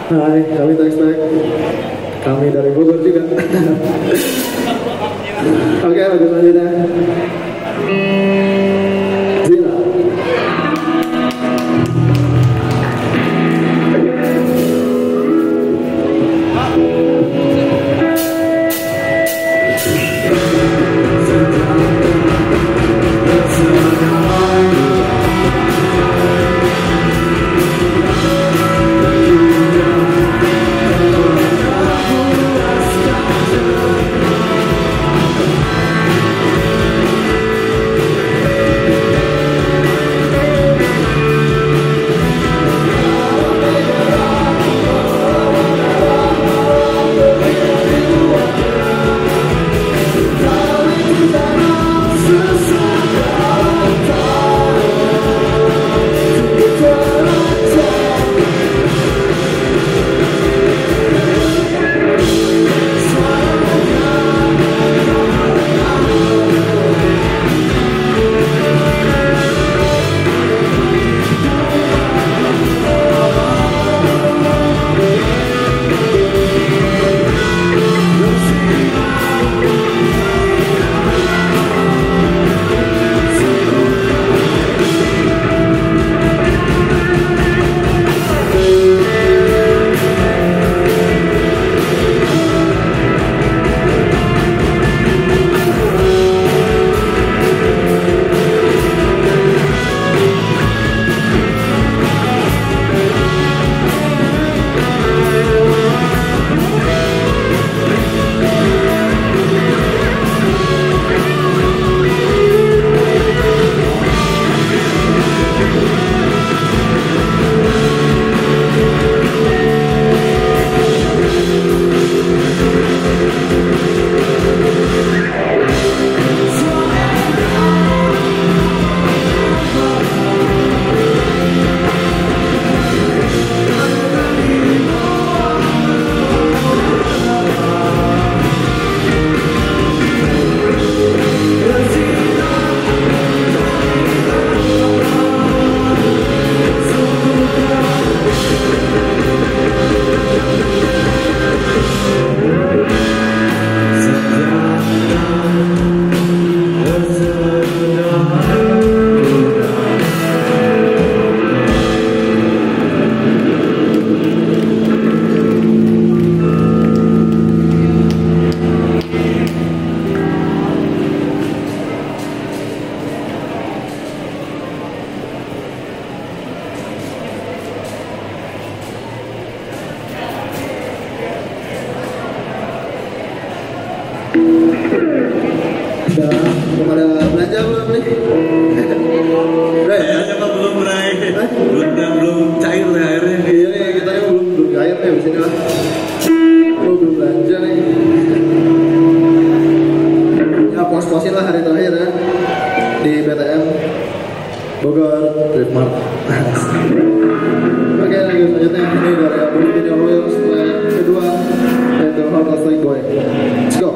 Hai, kami Textback. Kami dari Bogor juga. Oke, lagu selanjutnya. Zira. Belum ada belanja belum nih? Kayaknya Pak belum Bray. Belum cair nih airnya. Iya nih, kita belum cair nih di sini lah. Belum belanja nih. Ya pos-posin lah hari terakhir ya di BTM Bogor Trip Mart. Oke, lagi selanjutnya ini dari album Video Royal setelah yang kedua yaitu Heartless Like Boy. Let's go.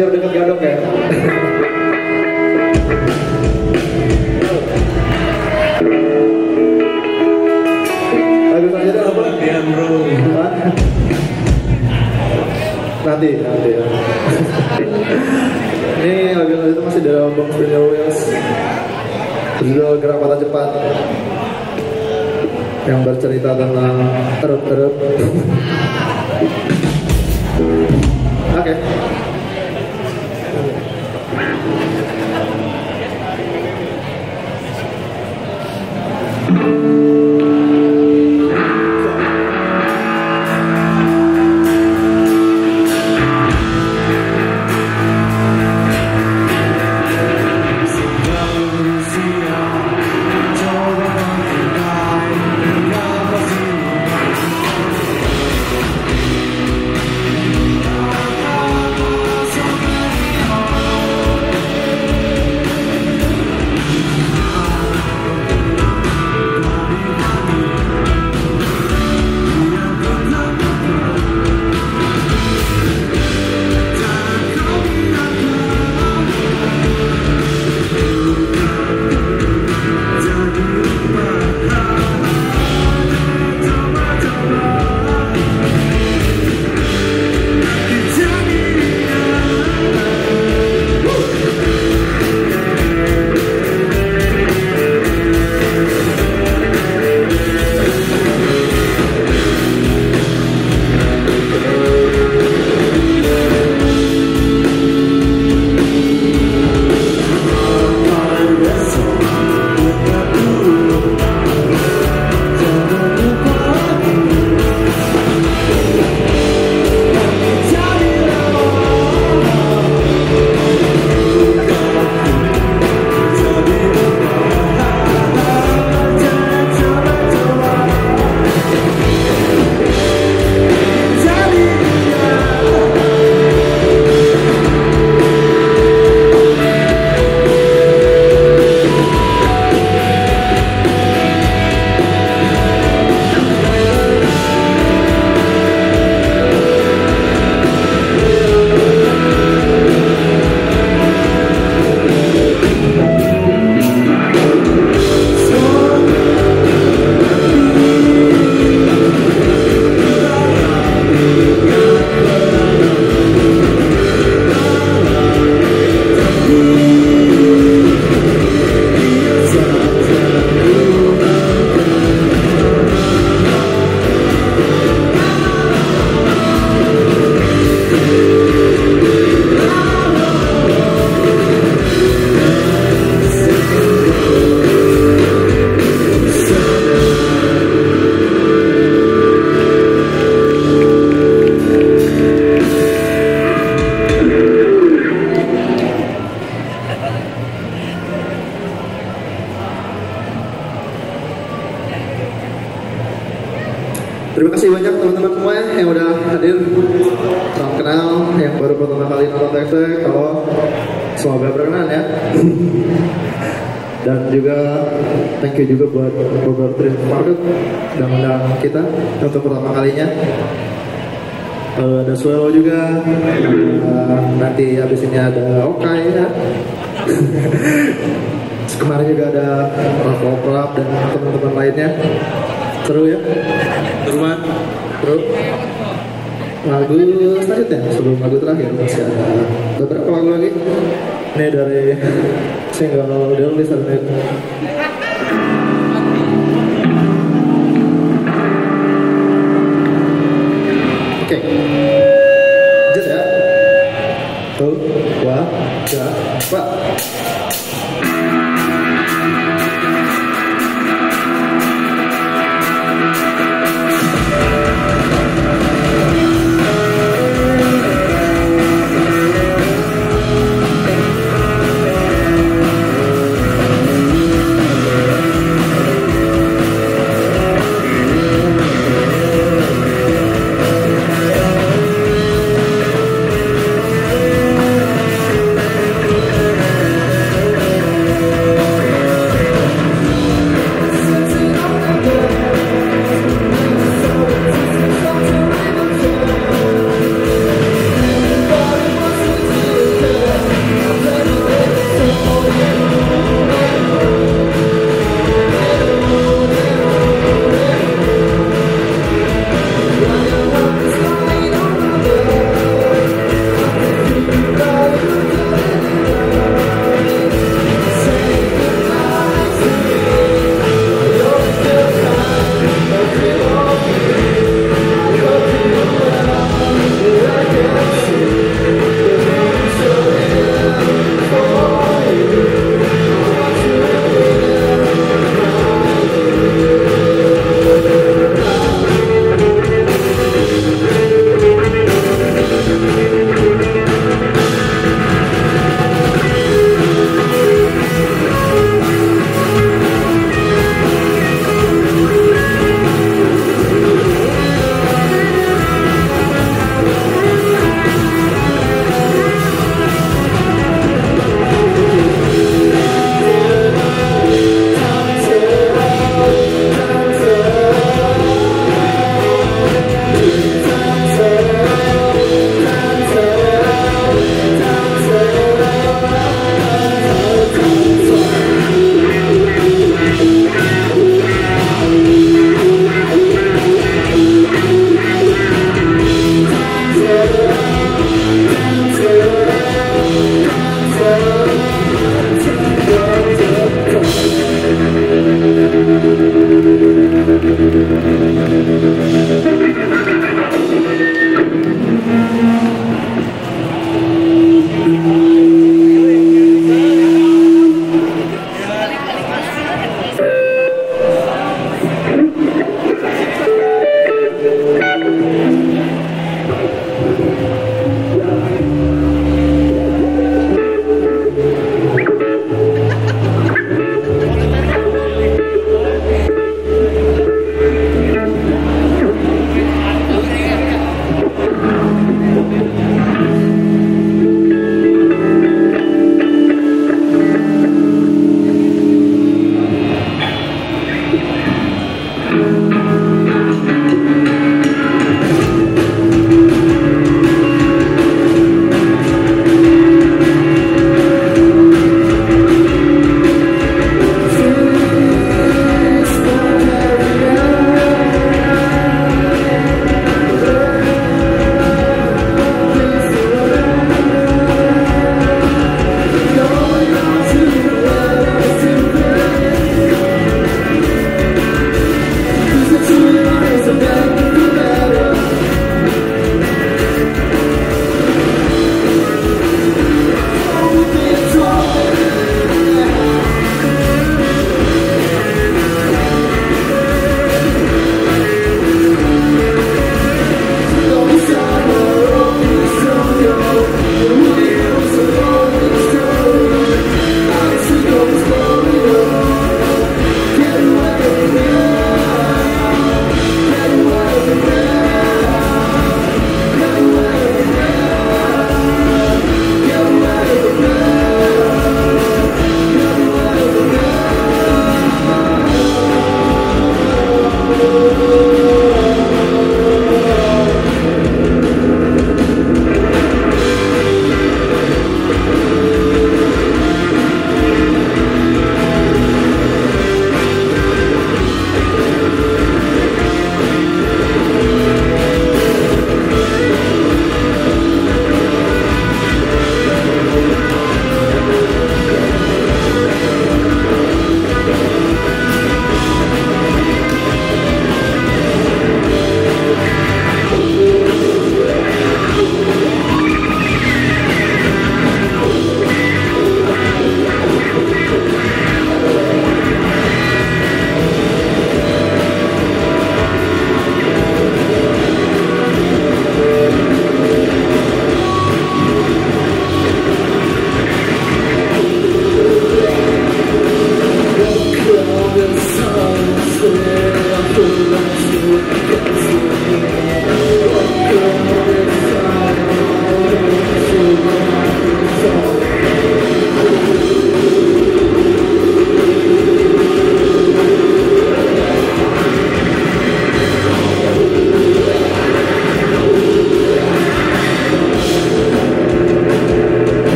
biar dekat gadok ya. Lagu selanjutnya apa? Latihan bro. Nanti ya. Ini lagu selanjutnya masih dalam album Spinning Wheels, berjudul Gerak Mata Cepat, yang bercerita tentang erup-erup. Oke. Terima kasih banyak teman-teman semua yang udah hadir. Salam kenal, yang baru pertama kali nonton TXT, kalau semoga berkenan ya. Dan juga thank you juga buat Bogor Thrift Market udah mengundang kita untuk pertama kalinya. Ada Swello juga, nanti habis ini ada Okai ya. Kemarin juga ada Rap dan teman-teman lainnya. Seru ya? Seru. Lagu selanjutnya sebelum lagu terakhir masih ada beberapa lagu lagi. Ini dari single The Only Sunlight. Oke. Lanjut ya. Tuh, wah, ya, pak.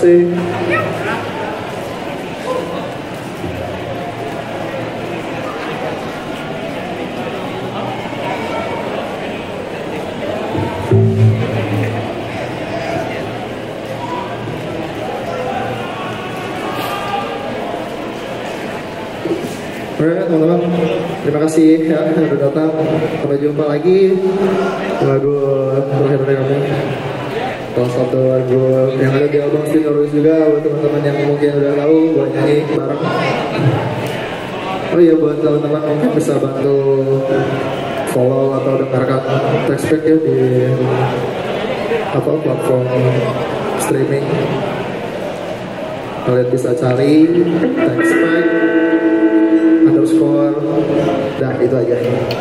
kasih. Oke teman-teman, terima kasih ya sudah datang. Sampai jumpa lagi. Lagu terakhir dari kami, salah satu lagu yang ada di album Still juga buat teman-teman yang mungkin udah tahu buat nyanyi bareng. Oh iya, buat teman-teman mungkin bisa bantu follow atau dengarkan Textpack ya di platform streaming. Kalian bisa cari Textpack _ dan itu aja.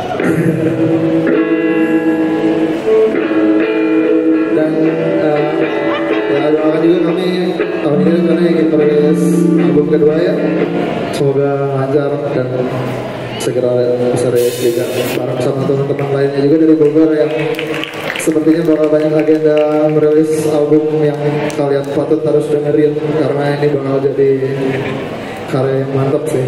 Dan ya doakan juga kami tahun ini karena ingin merilis album kedua ya, semoga lancar dan segera bisa rilis juga bareng sama teman-teman lainnya juga dari Bogor yang sepertinya bakal banyak agenda merilis album yang kalian patut harus dengerin karena ini bakal jadi karya yang mantap sih.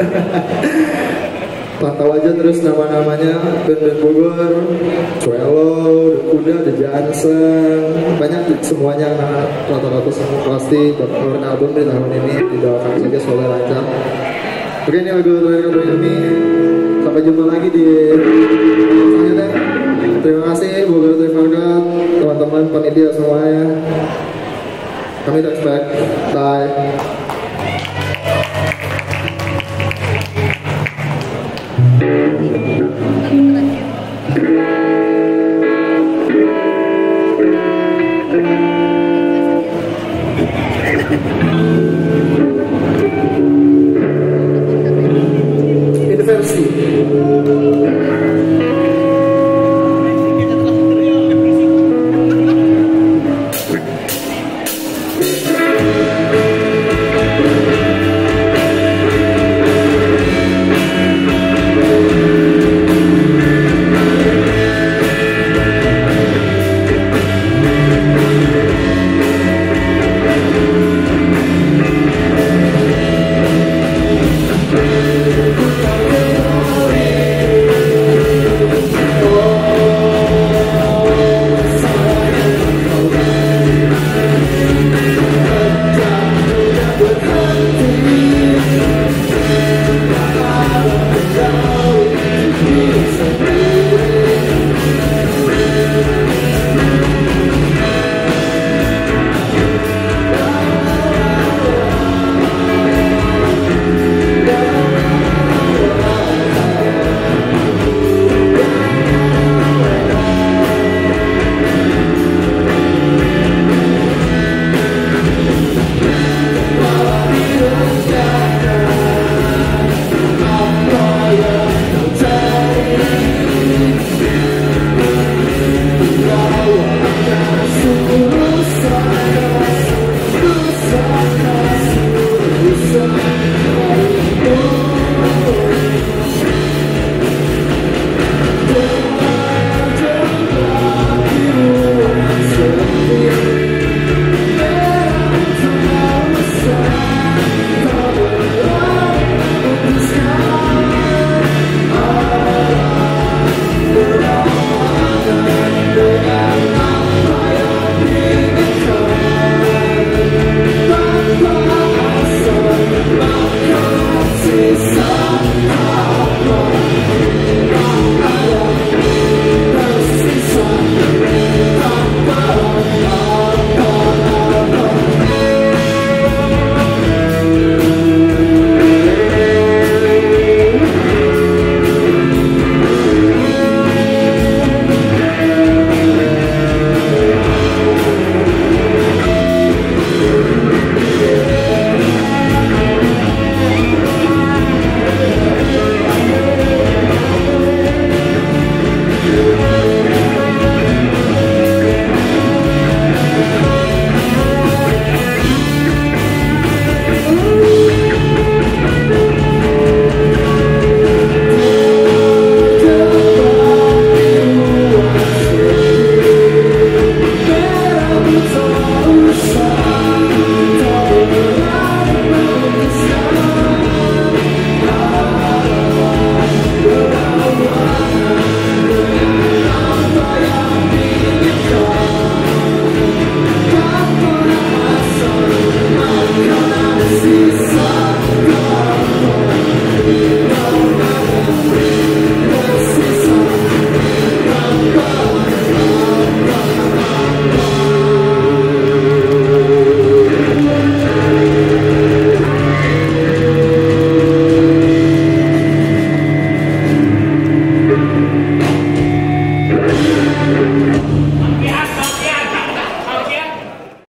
Pantau aja terus nama-namanya band-band Bogor, Cuelo, The Kuda, The Jansen, banyak semuanya rata-rata semua pasti bakal keluarin album di tahun ini. Didoakan saja semoga lancar. Oke, ini lagu terakhir dari kami. Sampai jumpa lagi di selanjutnya. Terima kasih Bogor Trimarket, teman-teman panitia semuanya. Kami Textpack. Bye. Thank you.